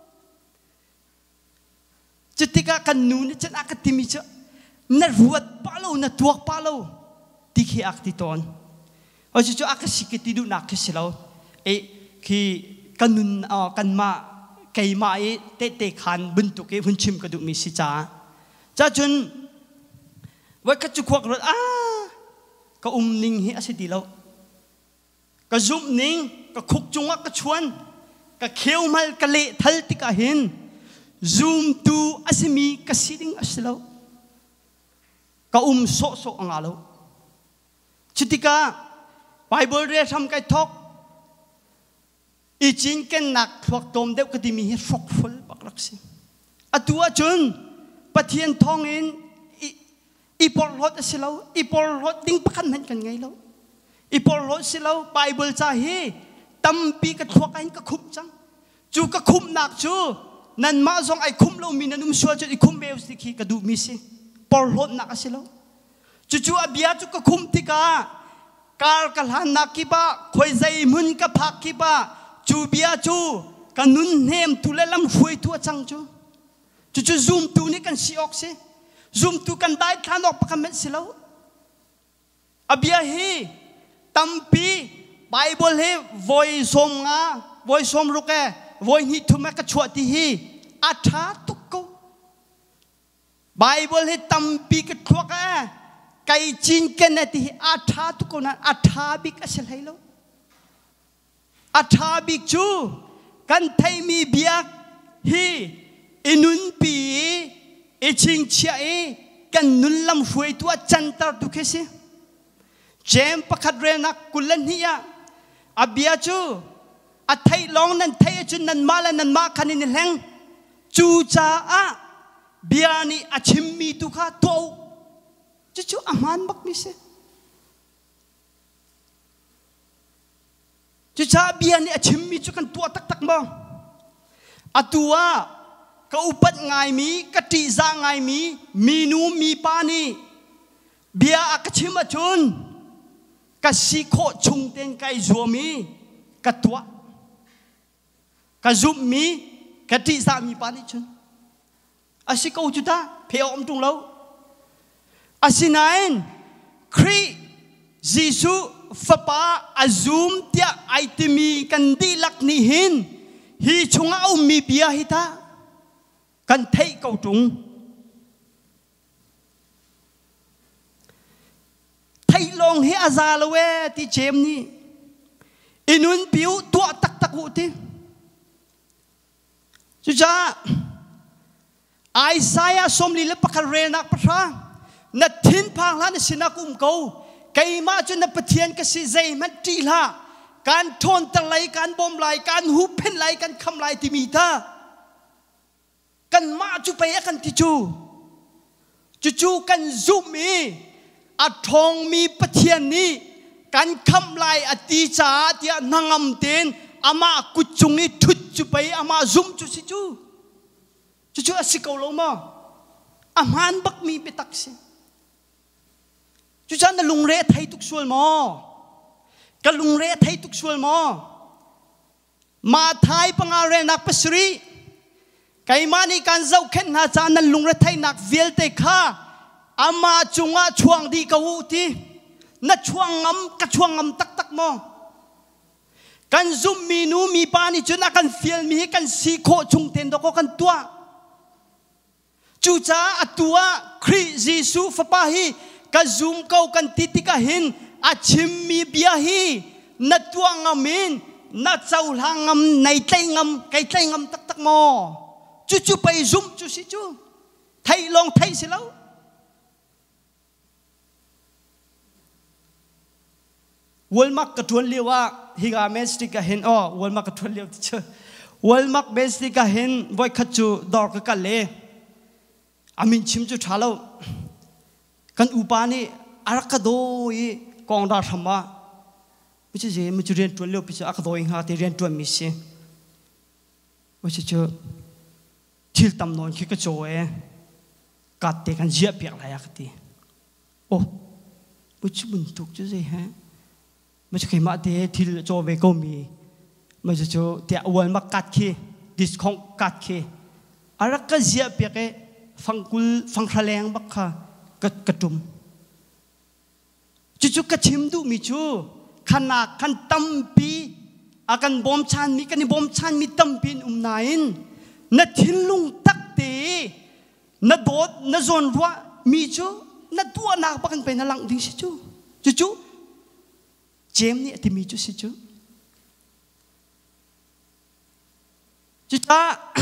จุดที่กันนูนจะนักติมิจะนั่นรวดป้าเรานั่นตัวป้าเราที่ขี้อักติตอนเอาจู่ๆอักสิกติดูนักสิเราขี้กันนูนกันมาไก่มาเตะขันบุญตุกบุญชิมกระดูกมีสิจ้าจ้าจนว่าก็จุกขวักรถก็นิ่งเหี้ยสิดีแล้วก็จุ่มนิ่งก็คุกจงว่าก็ชวนก็เขียวมาก็เละทัลติกาเห็นซูมดูสิมีก็สิดิ้งสิแล้วก็โซอ่างแล้วจุดที่ก็ไบเบิลเรียนทำไก่ทอกอีจินกันหนักพวกตมเด็กก็ดีมีฟอกฟุลบักลักสิตัวจนปะเทียนทองเองอีพอลรถสิเราอีพอลรถดิ้งประกันนั้นกันไงเราอีพอลรถสิเราไบเบิลจะเฮตั้มปีกระทวกไอ้ก็คุ้มจังจูก็คุ้มหนักจูนั่นมาส่งไอ้คุ้มเรามีนั่นชัวร์จูไอ้คุ้มเบลสิขีกระดูมีสิพอลรถหนักสิเราจู่อาเบียจูก็คุ้มติกาการกลันนักกีบะคอยใจมุนกับพักกีบะจูเบียจูกันนุนเฮมตุเลลำฟวยตัวจังจู่ซูมตูนี่กันซีออกสิซูมตูกันได้ทานออกประคำเม็ดสิแล้วอาเบียเฮตั้มปีไบเบิลเฮวอยสมงาวอยสมลูกวอยนี่ทุกแม่ก็ชวดที่เฮอาชาตุกโกไบเบิลเฮตั้มปีก็ชวดไก่จีนกันนะที่อาชาตุกโกนั้นอาชาบิกอะไรแล้วอาชาบิกจูกันไทยมีเบียฮีอินุนปีอิชิงเชียกันนุนลำฟวยตัวจันตร์ตุกเสเจมประคัดเรนักกุลันฮียาอาเบียจูอาไทยลองนั้นไทยจุนนั้นมาแล้วนั้นมาคันนี้แหงจูจ้าเบียนี่อาชิมมีตุข้าโตจู่อามันบักมิเสจู่จ้าเบียนี่อาชิมมีจุกันตัวตักมองอาตัวก็อุปัตไงมีกติจางไงมีนูมีปานีเบียอากชิมาจุนกสิโคชุงเต็นไกจัวมีกตัวกจุบมีกติจามีปานีจุนอาศิโกจุดาเพียวอมตุงเราอาศินัยครีจิสุฟปาอาซุมเตียไอติมีกันดีลักนิหินฮีชงเอามีเบียฮิตากันเทยเกาจุงไทยลงเฮอาซาลเวที่เจมนี่อินุนผิวตัวตักหูที่จุจ้าไอซายาสมลีเลปะคาเรนักประชานัดทิ้นพังล้านสินักุมเกาไกมาจนนับเทียนกสิเจมันจีลาการทนตะไลการบ่มไหลการหุบเพ่นไหลการคำไหลที่มีท่ากันมาจูไปกันที่จูกันซุมีอัดทองมีปะเทียนนี้กันคำลายอติจ่าที่นางอมเตนอามากุจุงนี้ทุดจูไปอามาซุมจูสิจูอสิกเอาลงมาอามันบักมีไปตักสิจูจันนั่นลุงเรทให้ทุกส่วนมอกันลุงเรทให้ทุกส่วนมอมาไทยปังอาเรนักปัสรีไก่มานี่การเจ้าเข็นหาจานันลุงระไทยนักเวลเตค่าอามาจุงอาช่วงดีกวูทีนัดช่วงงำกะช่วงงำตักมองกันซุมมีนูมีปานี่จุนักกันเฟียลมีกันสีโคจุงเต็นดอกกันตัวจูจ้าตัวคริจิสุฟปาฮีกันซุมเกากันติติกะหินอาชิมมีเบียฮีนัดตัวงามินนัดเจ้าหางงำในใจงำไก่ใจงำตักมอจู่ไปซุ่มจู่สิจู่ไทยลองไทยสิแล้ววัลมักกระทวนเรียกว่าฮิกาเมสติกาเห็นวัลมักกระทวนเรียกที่เชื่อวัลมักเมสติกาเห็นไว้ขัดจู่ดอกกันเลยอามินชิมจู่ท้าเรากันอุปานี่อารักโดยกองดาธรรมะไม่ใช่เจมันจะเรียนตัวเรียวพิจารณาโดยหาที่เรียนตัวมิเสไม่ใช่เจอทิลตำนนคิดก็โจเอกัดเตกันเจียเปียกอะไรกันทีโอ้ไม่ชุบุนตุกจุดสิฮะไม่ใช่แค่มาเตะทิลโจเวก็มีไม่ใช่โจเตะวันมากัดขี้ดิสคองกัดขี้อะไรก็เจียเปียกฟังกุลฟังทะเลงบักค่ะกระดุมจู่ๆกระชิมดูมิจูขนาดขันตั้มปีอาการบอมชันมีกันนี่บอมชันมีตั้มปีนายน์นัดทิลลุงตักเตนัดโดดนัดโซนว่ามิจูนัดตัวนักบักกันไปนั่งหลังดิ้งสิจูจู่ๆเจมนี่ที่มิจูสิจูจู่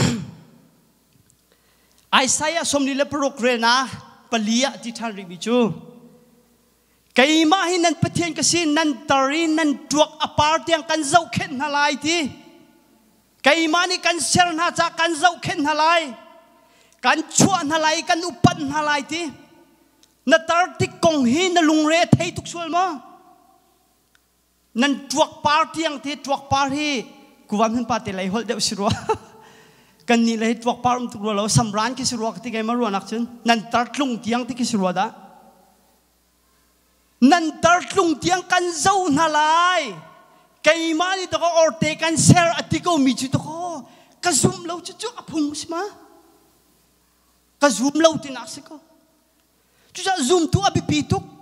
ๆไอซายาสมนิเลปรกเรนะปลียที่ท่านริมิจูไก่มาหินันประเทศกสินันตารีนันดวกอพาร์ตยังกันเจ้าเข็นหลายทีไก่มานี่กันเชลนาจากกันเจ้าเข็นหลายกันชวนหลายกันอุปันหลายทีนัตตาที่กงหินลุงเรทให้ทุกส่วนมานันดวกปาร์ตยังที่ดวกปาร์ตี้กูว่ามันปาร์ตี้ไรฮอลเดวสิรัวกันนี่เลยดวกปาร์ตทุกรัวเราสำรันกิสิรัวที่ไงมารัวนักชนนันตาลุงเตียงที่กิสิรัวดานันตาลุงเตียงกันเจ้าหน้าลายไก่มานี่ตัวก็อดเตกันเซอร์อติโกมีจุดตัวก็กระซุ่มเราจุดอพุ่งสิมากระซุ่มเราที่นักสิก็จุดจะซุ่มตัวอภิปีตุก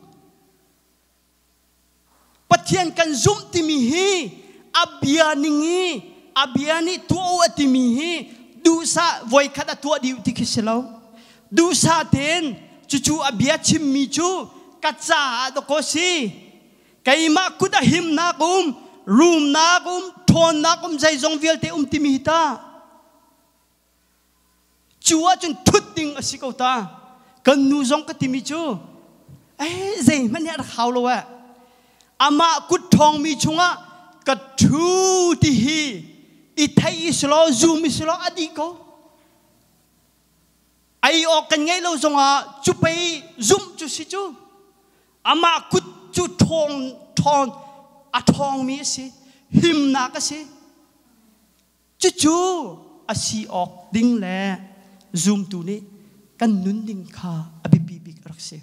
ปะเทียนกันซุ่มที่มีฮีอับยานิงีอับยานี่ตัวที่มีฮีดูซาไว้ขัดตัวดิวที่คิดเราดูซาเทนจู่ๆอับยาชิมมีจูกัจจาดโกสีไก่มาคุดหิมนักุมรูมนักุมทอนนักุมใจจงเวลเตติมิตาจัวจนทุดดิ่งอสิกตากันนูจงกติมิจูเจมันเนี่ยข่าวเลยว่าอามาคุดทองมีชงะกัดทูที่ฮีอิทัยอิสโลซูมิสโลอดีก็ไอออกกันไงเราจงอ่ะจุไปซุมจุสิจูอามาคุดจุทองอะทองมีสิหิมนักสิจู่ๆอาศิออกดิ่งแหละซูมตัวนี้กันนุนดิ่งข้าอภิปีบิกรักสิ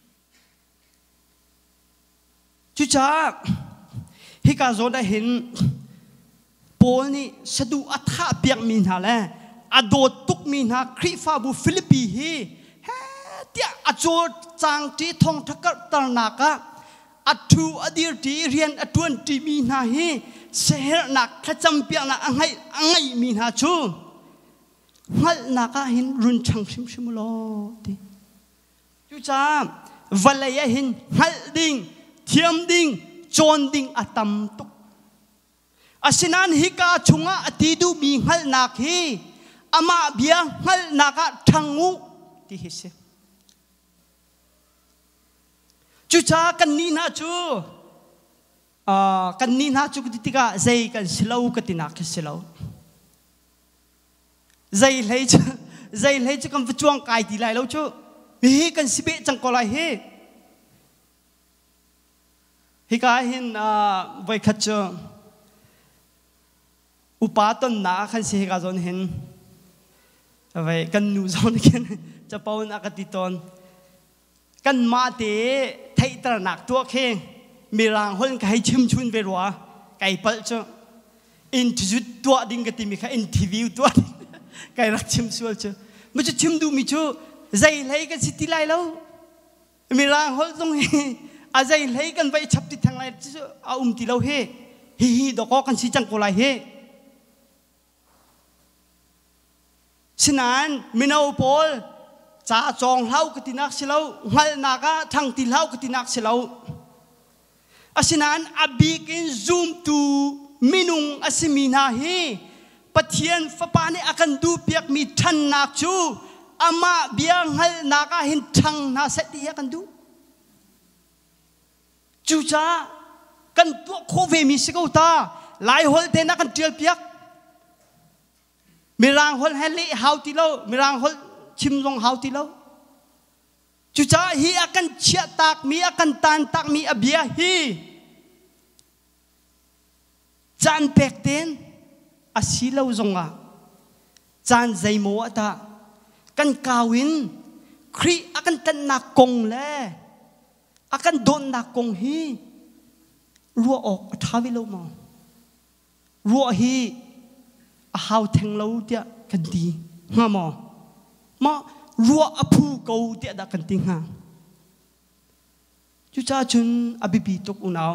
จู่จ้าฮิกาโซได้เห็นโปลนี่สะดุอัฐะเปียกมีนาแลอโดตุกมีนาคริฟาบุฟิลิปปีฮีเดียอโจจางที่ทองทักตรนักอัตูอดีตที่เรียนอตวนที่มีนาฮีเสหนักขจำเปียกนักอังไงมีนาชูฮัลนักหินรุนชังชิมชิมโลดีจู่จ้าวันเลยหินฮัลดิ่งเทียมดิ่งโจนดิ่งอัตมตุกอาศินันฮิกาชุงะอติดูมีฮัลนักฮีอามาเบียฮัลนักทังงูที่ฮิเซจู่จ้ากันนี่นะจูกันนี่นะจูกติกาใจกันสิลาวกตินักสิลาวใจเลยจะกันจวงกายตีไลแล้วจูมีกันสิเบจังก็ไลฮิกาหินไว้ขัดจูอุปาตนนาขันสิฮิกาจนเห็นไว้กันนูจนกันจะปาวนักติตอนกันมาเตะไทยตระหนักตัวเข่งมีรางคนไก่ชิมชุนเวรัวไก่เปิลจ้ะอินทิวตัวดิ่งกติมีค่ะอินทิวิวตัวไก่รักชิมส่วนจ้ะมันจะชิมดูมิจูใจเลยกันสิติไลแล้วมีรางคนตรงนี้อาใจเลยกันไปชับติดทางไหนจ้ะเอาติเราเฮฮีดอกกันสิจังโกไลเฮฉะนั้นมินาโอโปลจ้าจองเล่ากตินักเสลาหัลนักทั้งติเล่ากตินักเสลาอาศินันอบีกินซูมตูมินุงอาศิมินาฮีปะเทียนฟ้าปานี่อากันดูเปียกมีทันนักจูอามาเบียงหัลนักหินทังนาเสตีอากันดูจูจ้ากันตัวโคเวมิสิกอุตาหลายฮอลเดนักกันเทียลเปียกมีรางฮอลเฮลิฮาวติโลมีรางฮอลชิมลงหาวติเราจุจ้าฮีอากันเชียตักมีอากันตันตักมีอเบียฮีจานเป็กเต็นอาศิเราจงอ่ะ chan zai mo ata kan kawin khri akan tan na kong le akan don na kong hi ruwa ok thawi lo mo ruwa hi a hau theng lo tia kan ti nga mo ma ruwa aphu ko tia da kan ti nga chu cha chun abibi tok unaw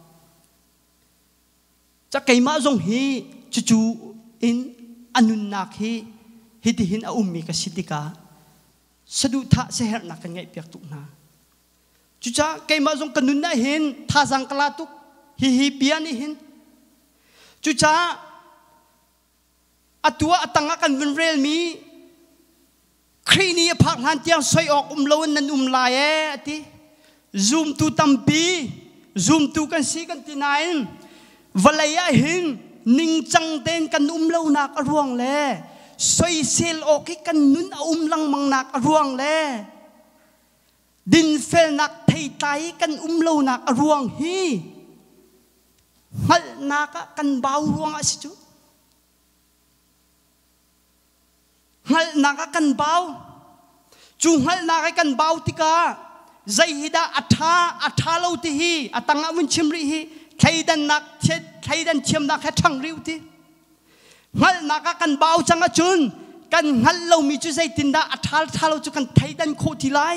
cha keima zong hi chu in anun nak hi hitihin a ummi ka sitika sadu tha seher na kan ngai piak tuk na chu cha keima zong kanun na hin tha sang kala tuk hi pian hin chu cha atua atanga kan venrel mi khrini phak han tiang soi ok lo nan la e ati zoom tu tampi zoom tu kan si kan tinain valaya hin ning chang ten kan lo nak aruang le soi sel ok kan nun lang mang nak aruang le din fel nak thei tai kan lo nak aruang hi hal naka kan bau ruang asitu hal naka kan bau chu hal naka kan bau tika zai hida atha lo ti hi atanga mun chimri hi thaidan nak thaidan chim nak ha thang riu ti hal naka kan bau changa chun kan hal lo mi chu zai tinda atha lo chu kan thaidan kho ti lai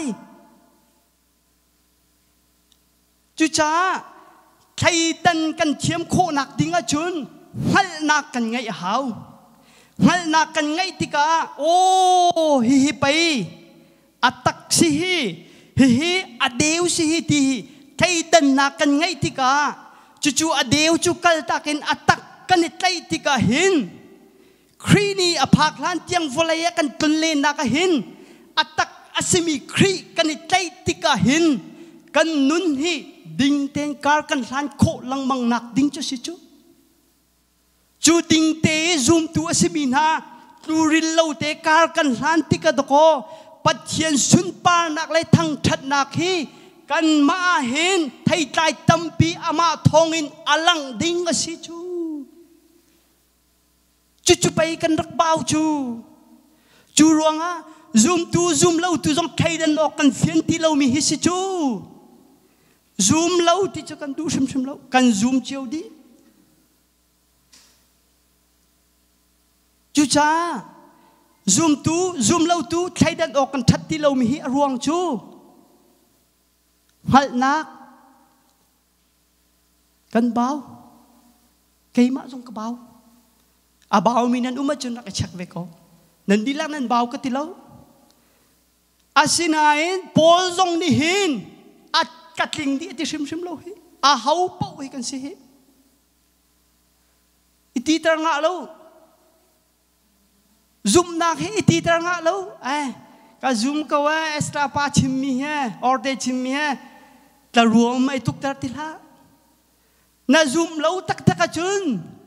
chu cha thaidan kan thiam kho nak dinga chun hal nak kan ngai hau hal nak kan ngai tika o hi pai atak si hi adeu si hi ti thaidan nak kan ngai tika chu adeu chu kal takin atak kan itlai tika hin khrini aphak lan tiang volaya kan tunle naka hin atak asimi khri kan itlai tika hin kan nun hi ding ten kar kan lan kho lang mang nak ding chu si chu ding te zoom tu asimin ha turil lo te kar kan lan tika doko pathian sun par nak lai thang that nak hi kan ma hin thai tai tampi ama thongin alang ding asi chu pai kan rak bau chu ruanga zoom lo tu jong thaidan ok kan fian ti lo mi hi si chu zoom lo ti chu kan du sim lo kan zoom chiu di chu cha zoom lo tu thaidan ok kan that ti lo mi hi ruang chu hal nak kan bau keima jong ka bau a bau mi nan uma chun nak chak ve ko nan dilang nan bau ka ti lo asinain pol jong ni hin at katling di ti sim lo hi a hau pau hi kan si hi iti tar nga lo zoom nak hi iti tar nga lo ka zoom ka wa extra pa chimmi he or de chimmi he ta ruom mai tuk tar ti la na zoom lo tak ka chun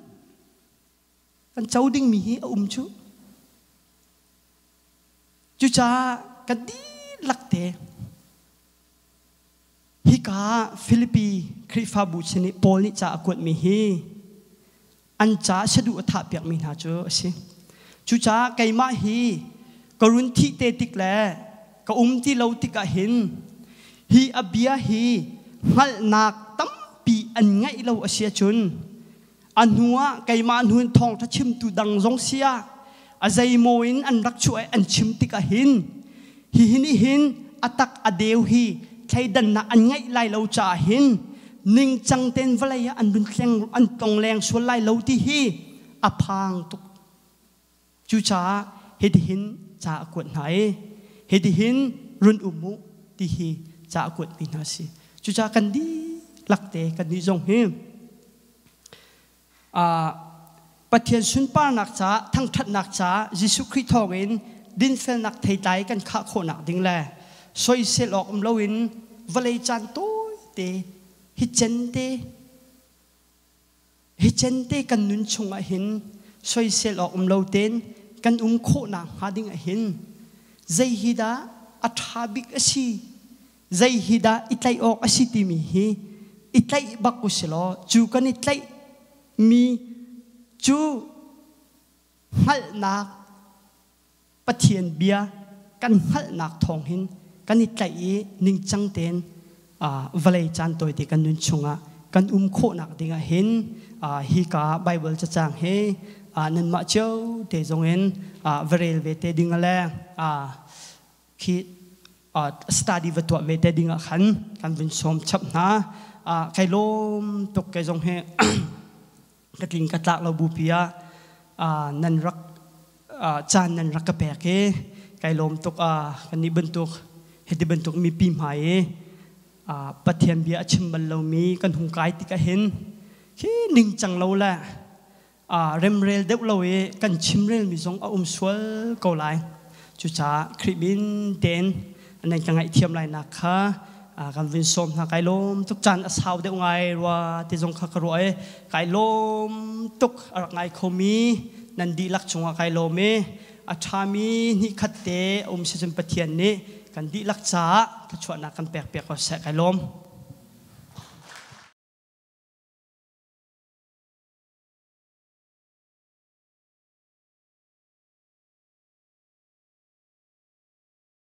kan chau ding mi hi chu cha ka di lakte hi ka Philippi khrifa bu chini pol ni cha akut mi hi an cha sadu atha piak mi na chu si chu cha kaima hi karun thi te tik le ka ti lo tik a hin hi abia hi hal nak tam pi an ngai lo asia chun anua kaima hun thong tha chim tu dang jong sia azai moin an rak chu an chim tik a hin hin atak adeu hi thaidan na an ngai lai lo cha hin ning chang ten valaya an bun thleng an tong leng su lai lo ti hi aphang tuk chu cha hin cha akut nai hin run umu ti hi cha akut pi na si chu cha kan di lakte kan di jong hi pathian sun par nak cha thang that nak cha Jesu Christ thongin din fel nak thei tai kan kha kho nak ding le soi sel ok loin valei chan toi te hi chen te kan nun chunga hin soi sel ok lo ten kan kho na ha ding a hin zai hida athabik asi zai hida itlai ok asi ti mi hi itlai bakuselo chu kan itlai mi chu hal nak ปะเทียนเบียกันหัลนักทองหินกันนิจัยนิ่งจังเต็นวลัยจันตัวที่กันนุนชงะกันโคนักดิ่งเห็นฮีกาไบเบิลจะจางเฮนันมาเจ้าเตจงเห็นวเรลเวเตดิ่งอะไรคิดสตาดีวัตถุเวเตดิ่งขันกันเป็นสมชับนะใครล้มตกใครจงเฮกระดิ่งกระตักเราบูปียนันรักจานนันรักกระแปกใครล้มตกกันนี้บรรทุกเหตุบรรทุกมีปีใหม่ปะเทียนเบียชิมบัลเรามีกันหุงไก่ติกะเห็นที่นิ่งจังเราแหละเรมเรลเด็กเรากันชิมเรลมีสองสวลเกาไลจุจ่าคริบินเต็นอันนั้นจังไงเทียมไรนะคะกันวินสมนะไก่ลมทุกจานสาวเด็กไงว่าที่จงขักรวยไก่ลมทุกอะไรไงเขามีนันดีลักจงไก่ลมอาชามีนี่ขัดเตะเสจปะเทียนนี้กันดีลักษาถ้าชวนนักกันแปลกๆก็แสกไก่ลม